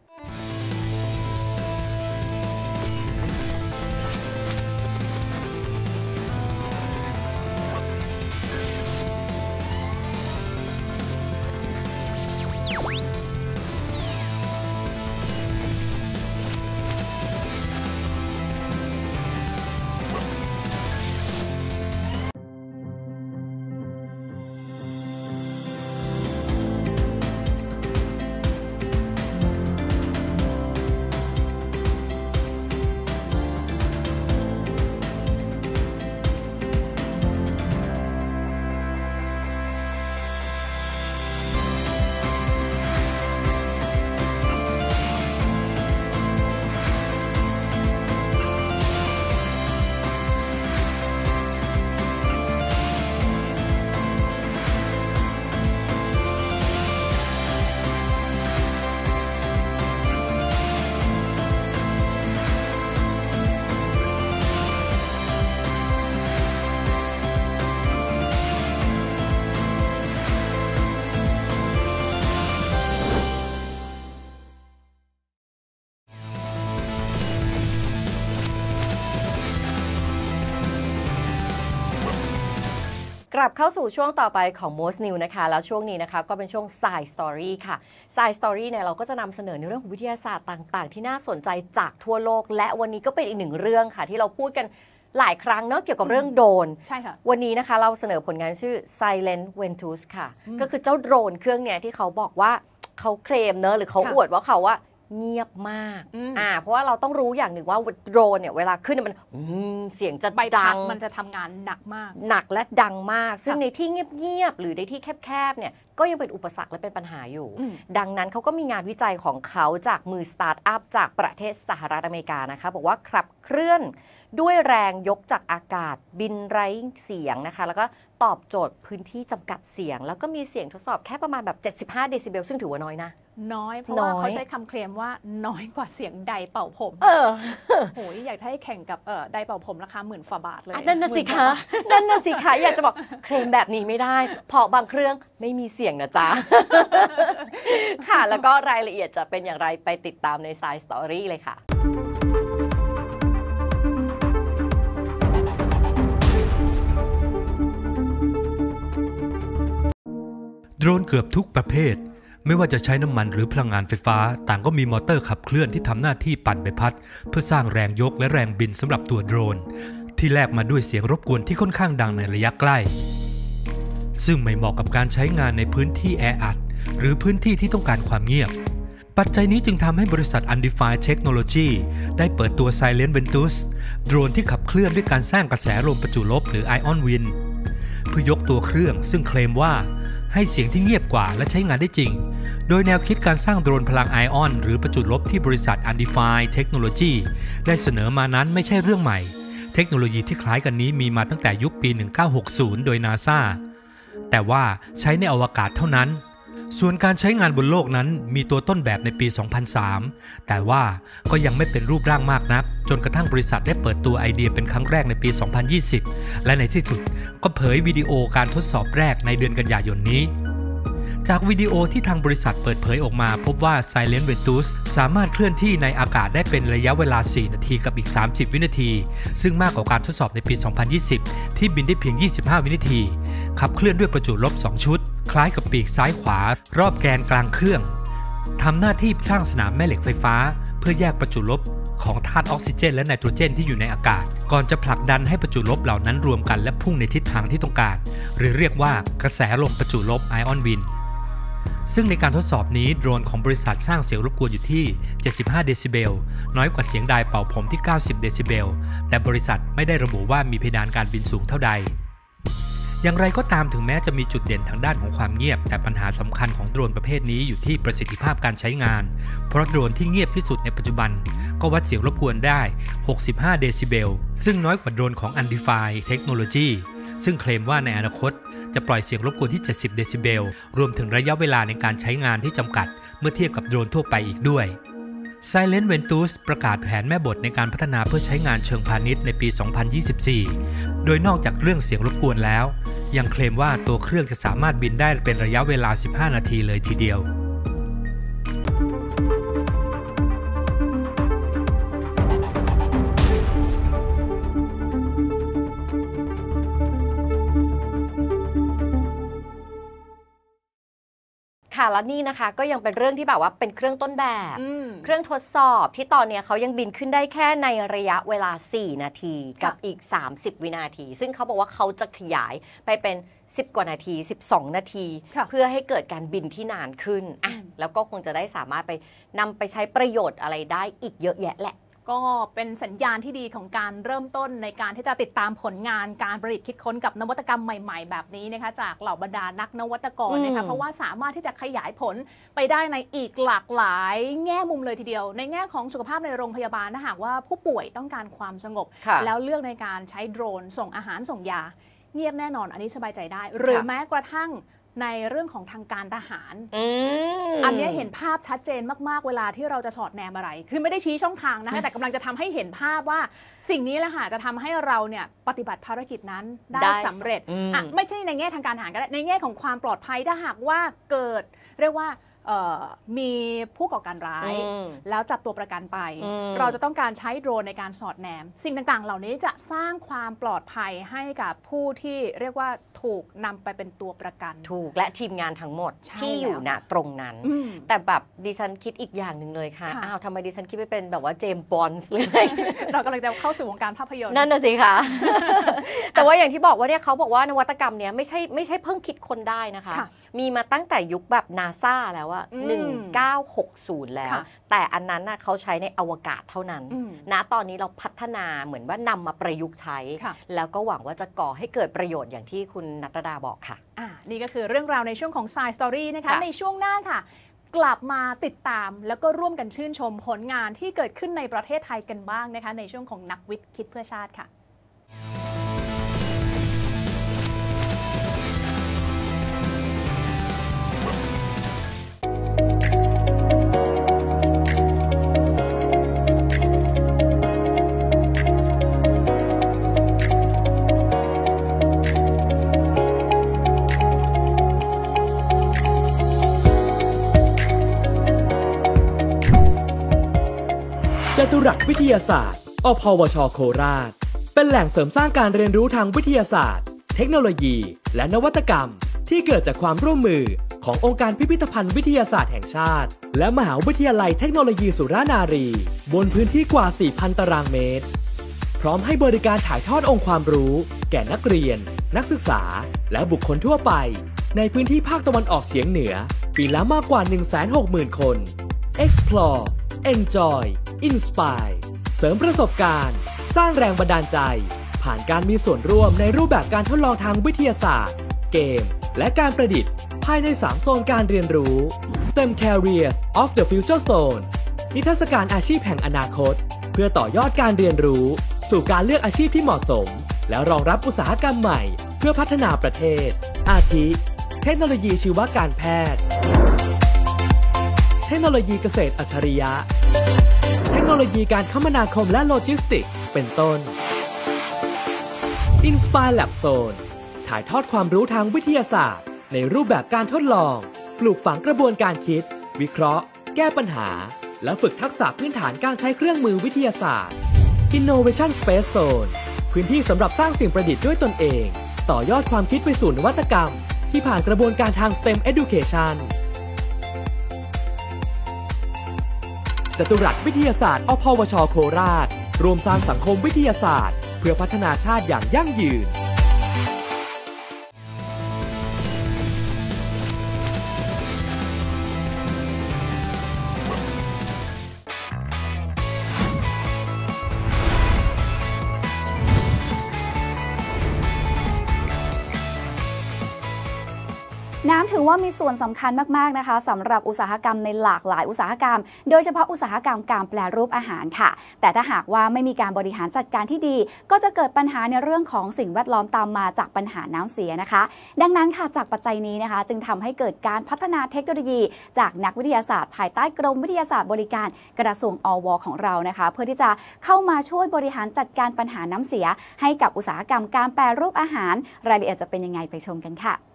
กลับเข้าสู่ช่วงต่อไปของ Most News นะคะแล้วช่วงนี้นะคะก็เป็นช่วง Side Story ค่ะ Side Story เนี่ยเราก็จะนำเสนอในเรื่องของวิทยาศาสตร์ต่างๆที่น่าสนใจจากทั่วโลกและวันนี้ก็เป็นอีกหนึ่งเรื่องค่ะที่เราพูดกันหลายครั้งเนาะเกี่ยวกับเรื่องโดรนใช่ค่ะวันนี้นะคะเราเสนอผลงานชื่อ Silent Ventus ค่ะก็คือเจ้าโดรนเครื่องเนี้ยที่เขาบอกว่าเขาเคลมเนอะหรือเขาอวดว่าเขาว่าเงียบมากอ่าเพราะว่าเราต้องรู้อย่างหนึ่งว่าโดรนเนี่ยเวลาขึ้นมันเสียงจะดังมันจะทำงานหนักมากหนักและดังมากซึ่งในที่เงียบๆหรือในที่แคบๆเนี่ยก็ยังเป็นอุปสรรคและเป็นปัญหาอยู่ดังนั้นเขาก็มีงานวิจัยของเขาจากมือสตาร์ทอัพจากประเทศสหรัฐอเมริกานะคะบอกว่าขับเคลื่อนด้วยแรงยกจากอากาศบินไร้เสียงนะคะแล้วก็ตอบโจทย์พื้นที่จำกัดเสียงแล้วก็มีเสียงทดสอบแค่ประมาณแบบเจ็ดสิบห้าเดซิเบลซึ่งถือว่าน้อยนะน้อยเพราะว่าเขาใช้คำเคลมว่าน้อยกว่าเสียงไดเป่าผมเออโหยอยากให้แข่งกับเออไดเป่าผมราคาหมื่นฝ่าบาทเลยนั่นน่ะสิคะนั่นน่ะสิคะอยากจะบอกเคลมแบบนี้ไม่ได้เพราะบางเครื่องไม่มีเสียงนะจ๊ะค่ะแล้วก็รายละเอียดจะเป็นอย่างไรไปติดตามใน Side Story เลยค่ะโดรนเกือบทุกประเภทไม่ว่าจะใช้น้ำมันหรือพลังงานไฟฟ้าต่างก็มีมอเตอร์ขับเคลื่อนที่ทำหน้าที่ปั่นใบพัดเพื่อสร้างแรงยกและแรงบินสำหรับตัวโดรนที่แลกมาด้วยเสียงรบกวนที่ค่อนข้างดังในระยะใกล้ซึ่งไม่เหมาะกับการใช้งานในพื้นที่แออัดหรือพื้นที่ที่ต้องการความเงียบปัจจัยนี้จึงทำให้บริษัท Undefined Technology ได้เปิดตัว Silent Ventus โดรนที่ขับเคลื่อนด้วยการสร้างกระแสลมประจุลบหรือ Ion Wind เพื่อยกตัวเครื่องซึ่งเคลมว่าให้เสียงที่เงียบกว่าและใช้งานได้จริงโดยแนวคิดการสร้างโดรนพลังไอออนหรือประจุลบที่บริษัท Undefined Technology ได้เสนอมานั้นไม่ใช่เรื่องใหม่เทคโนโลยีที่คล้ายกันนี้มีมาตั้งแต่ยุคปีหนึ่งเก้าหกศูนย์โดย NASA แต่ว่าใช้ในอวกาศเท่านั้นส่วนการใช้งานบนโลกนั้นมีตัวต้นแบบในปี สองพันสาม แต่ว่าก็ยังไม่เป็นรูปร่างมากนักจนกระทั่งบริษัทได้เปิดตัวไอเดียเป็นครั้งแรกในปี สองพันยี่สิบ และในที่สุดก็เผยวิดีโอการทดสอบแรกในเดือนกันยายนนี้จากวิดีโอที่ทางบริษัทเปิดเผยออกมาพบว่า Silent Ventus สามารถเคลื่อนที่ในอากาศได้เป็นระยะเวลาสี่นาทีกับอีกสามสิบวินาทีซึ่งมากกว่าการทดสอบในปี สองพันยี่สิบ ที่บินได้เพียงยี่สิบห้าวินาทีขับเคลื่อนด้วยประจุลบสองชุดคล้ายกับปีกซ้ายขวารอบแกนกลางเครื่องทำหน้าที่สร้างสนามแม่เหล็กไฟฟ้าเพื่อแยกประจุลบของธาตุออกซิเจนและไนโตรเจนที่อยู่ในอากาศก่อนจะผลักดันให้ประจุลบเหล่านั้นรวมกันและพุ่งในทิศทางที่ต้องการหรือเรียกว่ากระแสลมประจุลบไอออนวินซึ่งในการทดสอบนี้โดรนของบริษัทสร้างเสียงรบกวนอยู่ที่เจ็ดสิบห้าเดซิเบลน้อยกว่าเสียงไดร์เป่าผมที่เก้าสิบเดซิเบลแต่บริษัทไม่ได้ระบุว่ามีเพดานการบินสูงเท่าใดอย่างไรก็ตามถึงแม้จะมีจุดเด่นทางด้านของความเงียบแต่ปัญหาสำคัญของโดรนประเภทนี้อยู่ที่ประสิทธิภาพการใช้งานเพราะโดรนที่เงียบที่สุดในปัจจุบันก็วัดเสียงรบกวนได้หกสิบห้าเดซิเบลซึ่งน้อยกว่าโดรนของ Undefined Technology ซึ่งเคลมว่าในอนาคตจะปล่อยเสียงรบกวนที่เจ็ดสิบเดซิเบลรวมถึงระยะเวลาในการใช้งานที่จำกัดเมื่อเทียบกับโดรนทั่วไปอีกด้วย Silent Ventus ประกาศแผนแม่บทในการพัฒนาเพื่อใช้งานเชิงพาณิชย์ในปี สองพันยี่สิบสี่ โดยนอกจากเรื่องเสียงรบกวนแล้วยังเคลมว่าตัวเครื่องจะสามารถบินได้เป็นระยะเวลาสิบห้านาทีเลยทีเดียวค่ะและนี่นะคะก็ยังเป็นเรื่องที่แบบว่าเป็นเครื่องต้นแบบเครื่องทดสอบที่ตอนนี้เขายังบินขึ้นได้แค่ในระยะเวลาสี่นาทีกับอีกสามสิบวินาทีซึ่งเขาบอกว่าเขาจะขยายไปเป็นสิบกว่านาทีสิบสองนาทีเพื่อให้เกิดการบินที่นานขึ้นอ่ะแล้วก็คงจะได้สามารถไปนำไปใช้ประโยชน์อะไรได้อีกเยอะแยะแหละก็เป็นสัญญาณที่ดีของการเริ่มต้นในการที่จะติดตามผลงานการประดิษฐ์คิดค้นกับนวัตกรรมใหม่ๆแบบนี้นะคะจากเหล่าบรรดานักนวัตกรนะคะเพราะว่าสามารถที่จะขยายผลไปได้ในอีกหลากหลายแง่มุมเลยทีเดียวในแง่ของสุขภาพในโรงพยาบาลถ้าหากว่าผู้ป่วยต้องการความสงบแล้วเลือกในการใช้โดรนส่งอาหารส่งยาเงียบแน่นอนอันนี้สบายใจได้หรือแม้กระทั่งในเรื่องของทางการทหาร อ, อันนี้เห็นภาพชัดเจนมากๆเวลาที่เราจะสอดแนมอะไรคือไม่ได้ชี้ช่องทางนะคะแต่กำลังจะทำให้เห็นภาพว่าสิ่งนี้แหละค่ะจะทำให้เราเนี่ยปฏิบัติภารกิจนั้นได้สำเร็จอ่ะไม่ใช่ในแง่ทางการทหารก็ได้ในแง่ของความปลอดภัยถ้าหากว่าเกิดเรียกว่ามีผู้ก่อการร้ายแล้วจับตัวประกันไปเราจะต้องการใช้โดรนในการสอดแนมสิ่งต่างๆเหล่านี้จะสร้างความปลอดภัยให้กับผู้ที่เรียกว่าถูกนำไปเป็นตัวประกันถูกและทีมงานทั้งหมดที่อยู่ณตรงนั้นแต่แบบดิฉันคิดอีกอย่างหนึ่งเลยค่ะอ้าวทำไมดิฉันคิดไม่เป็นแบบว่าเจมส์บอนด์เลยเรากำลังจะเข้าสู่วงการภาพยนตร์นั่นน่ะสิคะแต่ว่าอย่างที่บอกว่าเนี่ยเขาบอกว่านวัตกรรมเนี้ยไม่ใช่ไม่ใช่เพิ่งคิดคนได้นะคะมีมาตั้งแต่ยุคแบบนาซาแล้วอะหนึ่งพันเก้าร้อยหกสิบแล้วแต่อันนั้นน่ะเขาใช้ในอวกาศเท่านั้นณตอนนี้เราพัฒนาเหมือนว่านำมาประยุกต์ใช้แล้วก็หวังว่าจะก่อให้เกิดประโยชน์อย่างที่คุณณัฐดาบอกค่ะอ่านี่ก็คือเรื่องราวในช่วงของ Science Story นะคะในช่วงหน้าค่ะกลับมาติดตามแล้วก็ร่วมกันชื่นชมผลงานที่เกิดขึ้นในประเทศไทยกันบ้างนะคะในช่วงของนักวิทย์คิดเพื่อชาติค่ะจตุรัสวิทยาศาสตร์ อพวช.โคราชเป็นแหล่งเสริมสร้างการเรียนรู้ทางวิทยาศาสตร์เทคโนโลยีและนวัตกรรมที่เกิดจากความร่วมมือขององค์การพิพิธภัณฑ์วิทยาศาสตร์แห่งชาติและมหาวิทยาลัยเทคโนโลยีสุรานารีบนพื้นที่กว่า สี่พัน ตารางเมตรพร้อมให้บริการถ่ายทอดองค์ความรู้แก่นักเรียนนักศึกษาและบุคคลทั่วไปในพื้นที่ภาคตะวันออกเฉียงเหนือปีละมากกว่า หนึ่งแสนหกหมื่น คน Explore Enjoy Inspire เสริมประสบการณ์สร้างแรงบันดาลใจผ่านการมีส่วนร่วมในรูปแบบการทดลองทางวิทยาศาสตร์เกมและการประดิษฐ์ภายในสามโซนการเรียนรู้ สเต็ม Careers of the Future Zone นิทรรศการอาชีพแห่งอนาคตเพื่อต่อยอดการเรียนรู้สู่การเลือกอาชีพที่เหมาะสมและรองรับอุตสาหกรรมใหม่เพื่อพัฒนาประเทศอาทิเทคโนโลยีชีวการแพทย์เทคโนโลยีเกษตรอัจฉริยะเทคโนโลยีการคมนาคมและโลจิสติกส์เป็นต้น Inspire Lab Zone ถ่ายทอดความรู้ทางวิทยาศาสตร์ในรูปแบบการทดลองปลูกฝังกระบวนการคิดวิเคราะห์แก้ปัญหาและฝึกทักษะพื้นฐานการใช้เครื่องมือวิทยาศาสตร์ Innovation Space Zone พื้นที่สำหรับสร้างสิ่งประดิษฐ์ด้วยตนเองต่อยอดความคิดไปสู่นวัตกรรมที่ผ่านกระบวนการทาง สเต็ม Education จตุรัสวิทยาศาสตร์อพวชโคราชร่วมสร้างสังคมวิทยาศาสตร์เพื่อพัฒนาชาติอย่างยั่งยืนน้ำถือว่ามีส่วนสำคัญมากๆนะคะสำหรับอุตสาหกรรมในหลากหลายอุตสาหกรรมโดยเฉพาะอุตสาหกรรมการแปรรูปอาหารค่ะแต่ถ้าหากว่าไม่มีการบริหารจัดการที่ดีก็จะเกิดปัญหาในเรื่องของสิ่งแวดล้อมตามมาจากปัญหาน้ำเสียนะคะดังนั้นค่ะจากปัจจัยนี้นะคะจึงทำให้เกิดการพัฒนาเทคโนโลยีจากนักวิทยาศาสตร์ภายใต้กรมวิทยาศาสตร์บริการกระทรวงอว.ของเรานะคะเพื่อที่จะเข้ามาช่วยบริหารจัดการปัญหาน้ำเสียให้กับอุตสาหกรรมการแปรรูปอาหารรายละเอียดจะเป็นยังไงไปชมกันค่ะ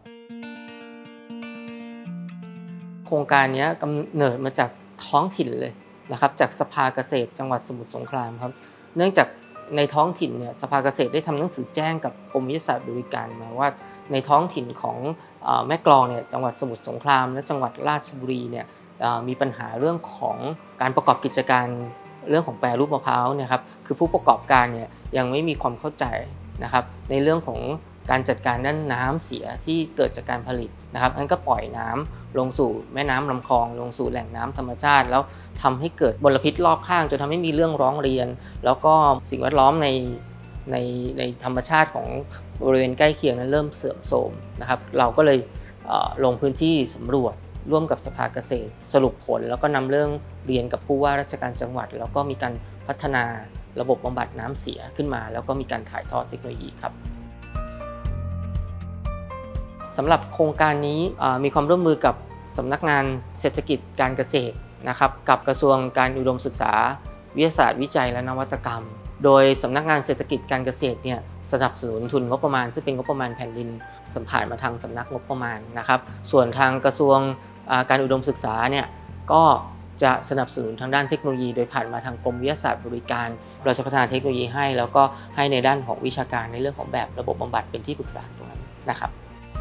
โครงการนี้กำเนิดมาจากท้องถิ่นเลยนะครับจากสภาเกษตรจังหวัดสมุทรสงครามครับเนื่องจากในท้องถิ่นเนี่ยสภาเกษตรได้ทำหนังสือแจ้งกับกรมวิทยาศาสตร์บริการมาว่าในท้องถิ่นของแม่กลองเนี่ยจังหวัดสมุทรสงครามและจังหวัดราชบุรีเนี่ยมีปัญหาเรื่องของการประกอบกิจการเรื่องของแปรรูปมะพร้าวเนี่ยครับคือผู้ประกอบการเนี่ยยังไม่มีความเข้าใจนะครับในเรื่องของการจัดการด้านน้ำเสียที่เกิดจากการผลิตนะครับนั้นก็ปล่อยน้ำลงสู่แม่น้ำลำคลองลงสู่แหล่งน้ำธรรมชาติแล้วทำให้เกิดมลพิษรอบข้างจนทำให้มีเรื่องร้องเรียนแล้วก็สิ่งแวดล้อมในในในธรรมชาติของบริเวณใกล้เคียงนั้นเริ่มเสื่อมโทรมนะครับเราก็เลยลงพื้นที่สำรวจร่วมกับสภาเกษตรสรุปผลแล้วก็นำเรื่องเรียนกับผู้ว่าราชการจังหวัดแล้วก็มีการพัฒนาระบบบำบัดน้ำเสียขึ้นมาแล้วก็มีการถ่ายทอดเทคโนโลยีครับสำหรับโครงการนี้มีความร่วมมือกับสำนักงานเศรษฐกิจการเกษตรนะครับกับกระทรวงการอุดมศึกษาวิทยาศาสตร์วิจัยและนวัตกรรมโดยสำนักงานเศรษฐกิจการเกษตรเนี่ยสนับสนุนทุนงบประมาณซึ่งเป็นงบประมาณแผ่นดินสัมผ่านมาทางสำนักงบประมาณนะครับส่วนทางกระทรวงการอุดมศึกษาเนี่ยก็จะสนับสนุนทางด้านเทคโนโลยีโดยผ่านมาทางกรมวิทยาศาสตร์บริการเราจะพัฒนาเทคโนโลยีให้แล้วก็ให้ในด้านของวิชาการในเรื่องของแบบระบบบำบัดเป็นที่ปรึกษาตรงนั้นนะครับ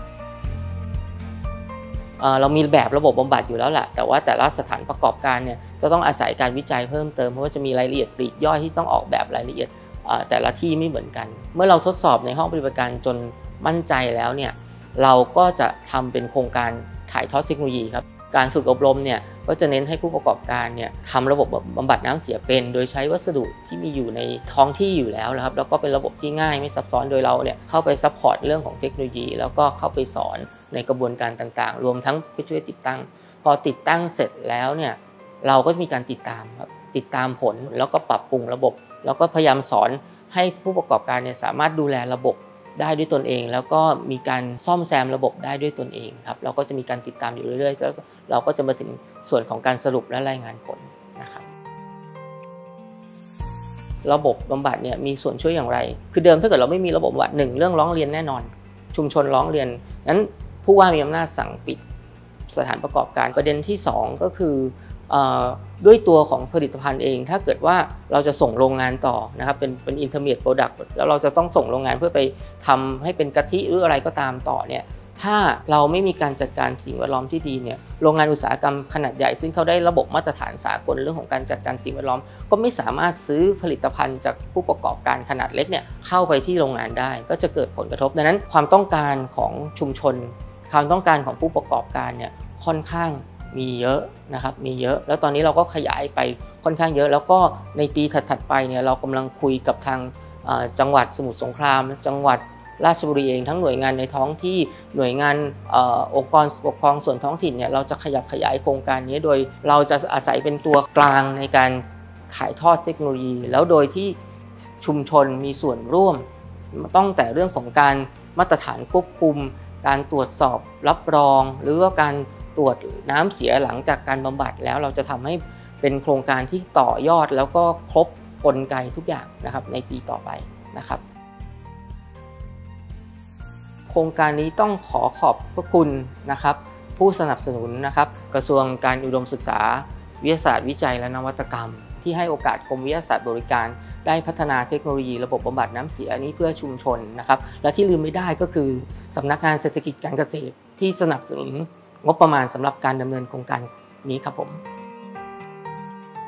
เรามีแบบระบบบำบัดอยู่แล้วแหละแต่ว่าแต่ละสถานประกอบการเนี่ยจะต้องอาศัยการวิจัยเพิ่มเติมเพราะว่าจะมีรายละเอียดปลีกย่อยที่ต้องออกแบบรายละเอียดแต่ละที่ไม่เหมือนกันเมื่อเราทดสอบในห้องปฏิบัติการจนมั่นใจแล้วเนี่ยเราก็จะทำเป็นโครงการถ่ายทอดเทคโนโลยีครับการฝึกอบรมเนี่ยก็จะเน้นให้ผู้ประกอบการเนี่ยทำระบบบำบัดน้ำเสียเป็นโดยใช้วัสดุที่มีอยู่ในท้องที่อยู่แล้วนะครับแล้วก็เป็นระบบที่ง่ายไม่ซับซ้อนโดยเราเนี่ยเข้าไปซัพพอร์ตเรื่องของเทคโนโลยีแล้วก็เข้าไปสอนในกระบวนการต่างๆรวมทั้งไปช่วยติดตั้งพอติดตั้งเสร็จแล้วเนี่ยเราก็มีการติดตามครับติดตามผลแล้วก็ปรับปรุงระบบแล้วก็พยายามสอนให้ผู้ประกอบการเนี่ยสามารถดูแลระบบได้ด้วยตนเองแล้วก็มีการซ่อมแซมระบบได้ด้วยตนเองครับเราก็จะมีการติดตามอยู่เรื่อยๆแล้วเราก็จะมาถึงส่วนของการสรุปและรายงานผลนะครับระบบบำบัดเนี่ยมีส่วนช่วยอย่างไรคือเดิมถ้าเกิดเราไม่มีระบบบำบัดหนึ่งเรื่องร้องเรียนแน่นอนชุมชนร้องเรียนนั้นผู้ว่ามีอำนาจสั่งปิดสถานประกอบการประเด็นที่สองก็คือด้วยตัวของผลิตภัณฑ์เองถ้าเกิดว่าเราจะส่งโรงงานต่อนะครับเป็นเป็น intermediate product แล้วเราจะต้องส่งโรงงานเพื่อไปทำให้เป็นกะทิหรืออะไรก็ตามต่อเนี่ยถ้าเราไม่มีการจัดการสิ่งแวดล้อมที่ดีเนี่ยโรงงานอุตสาหกรรมขนาดใหญ่ซึ่งเขาได้ระบบมาตรฐานสากลเรื่องของการจัดการสิ่งแวดล้อมก็ไม่สามารถซื้อผลิตภัณฑ์จากผู้ประกอบการขนาดเล็กเนี่ยเข้าไปที่โรงงานได้ก็จะเกิดผลกระทบดังนั้นความต้องการของชุมชนความต้องการของผู้ประกอบการเนี่ยค่อนข้างมีเยอะนะครับมีเยอะแล้วตอนนี้เราก็ขยายไปค่อนข้างเยอะแล้วก็ในปีถัดๆไปเนี่ยเรากำลังคุยกับทางจังหวัดสมุทรสงครามจังหวัดราชบุรีเองทั้งหน่วยงานในท้องที่หน่วยงานองค์กรปกครองส่วนท้องถิ่นเนี่ยเราจะขยับขยายโครงการนี้โดยเราจะอาศัยเป็นตัวกลางในการถ่ายทอดเทคโนโลยีแล้วโดยที่ชุมชนมีส่วนร่วมต้องแต่เรื่องของการมาตรฐานควบคุมการตรวจสอบรับรองหรือว่าการตรวจน้ำเสียหลังจากการบำบัดแล้วเราจะทำให้เป็นโครงการที่ต่อยอดแล้วก็ครบกลไกทุกอย่างนะครับในปีต่อไปนะครับโครงการนี้ต้องขอขอบพระคุณนะครับผู้สนับสนุนนะครับกระทรวงการอุดมศึกษาวิทยาศาสตร์วิจัยและนวัตกรรมที่ให้โอกาสกรมวิทยาศาสตร์บริการได้พัฒนาเทคโนโลยีระบบบำบัดน้ำเสียนี้เพื่อชุมชนนะครับและที่ลืมไม่ได้ก็คือสำนักงานเศรษฐกิจการเกษตรที่สนับสนุนงบประมาณสำหรับการดำเนินโครงการนี้ครับผม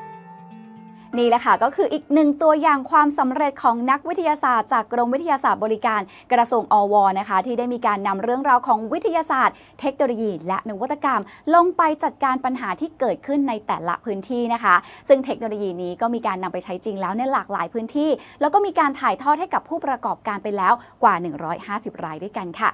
นี่แหละค่ะก็คืออีกหนึ่งตัวอย่างความสำเร็จของนักวิทยาศาสตร์จากกรมวิทยาศาสตร์บริการกระทรวงอวนะคะที่ได้มีการนำเรื่องราวของวิทยาศาสตร์เทคโนโลยีและนวัตกรรมลงไปจัดการปัญหาที่เกิดขึ้นในแต่ละพื้นที่นะคะซึ่งเทคโนโลยีนี้ก็มีการนำไปใช้จริงแล้วในหลากหลายพื้นที่แล้วก็มีการถ่ายทอดให้กับผู้ประกอบการไปแล้วกว่าหนึ่งร้อยห้าสิบรายด้วยกันค่ะ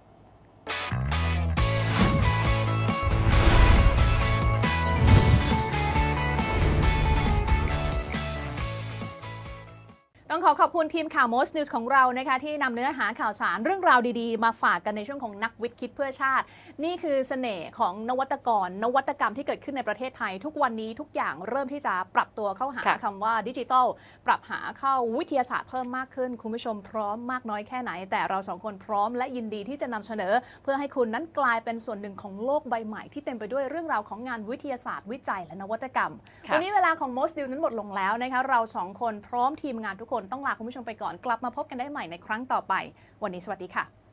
ต้องขอขอบคุณทีมข่าว Most News ของเรานะคะที่นำเนื้อหาข่าวสารเรื่องราวดีๆมาฝากกันในช่วงของนักวิทย์คิดเพื่อชาตินี่คือเสน่ห์ของนวัตกรนวัตกรรมที่เกิดขึ้นในประเทศไทยทุกวันนี้ทุกอย่างเริ่มที่จะปรับตัวเข้าหาคำว่าดิจิทัลปรับหาเข้าวิทยาศาสตร์เพิ่มมากขึ้นคุณผู้ชมพร้อมมากน้อยแค่ไหนแต่เราสองคนพร้อมและยินดีที่จะนำเสนอเพื่อให้คุณนั้นกลายเป็นส่วนหนึ่งของโลกใบใหม่ที่เต็มไปด้วยเรื่องราวของงานวิทยาศาสตร์วิจัยและนวัตกรรมวันนี้เวลาของ Most News นั้นหมดลงแล้วนะคะเราสองคนพร้อมทีมงานทุกคนต้องลาคุณผู้ชมไปก่อนกลับมาพบกันได้ใหม่ในครั้งต่อไปวันนี้สวัสดีค่ะ